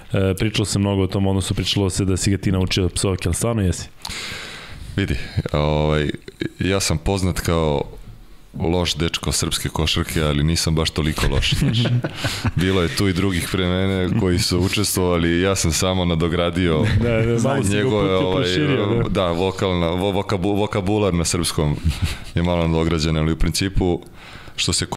Pričalo se mnogo o tom odnosu, pričalo se da si ga ti naučio psovke, ali stvarno jesi? Vidi, ja sam poznat kao loš dečko srpske košarke, ali nisam baš toliko loš. Bilo je tu i drugih pre mene koji su učestvovali, ja sam samo nadogradio njegove vokabular na srpskom je malo nadograđen, ali u principu što se